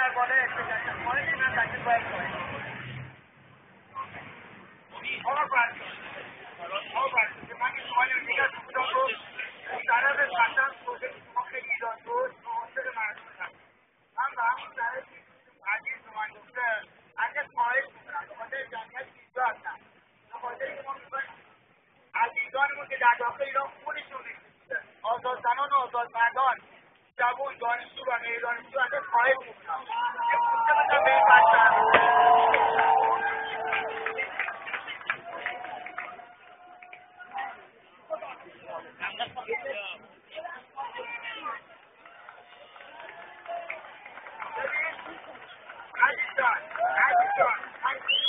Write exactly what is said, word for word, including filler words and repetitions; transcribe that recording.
بالا ارتجاعات خارج من تشکیل باید کنید. آقا برد آقا برد من این سوالی رو دیگر بودم رو طرف قطعا توضیح شما خیلی ایران بود محاصر مردم هست. من به همون طرف عزیز به من گفته اگه خواهش میکنم به خاطر جمعیت اینجا هستن به خاطر که ما میخوایم عزیزانمون که در داخل ایران خونشون ریخته آزادزنان و آزادمردان جوان دانشجو و غیر دانشجو ازش خواهش میکنم یه پوسته بزن به این بچه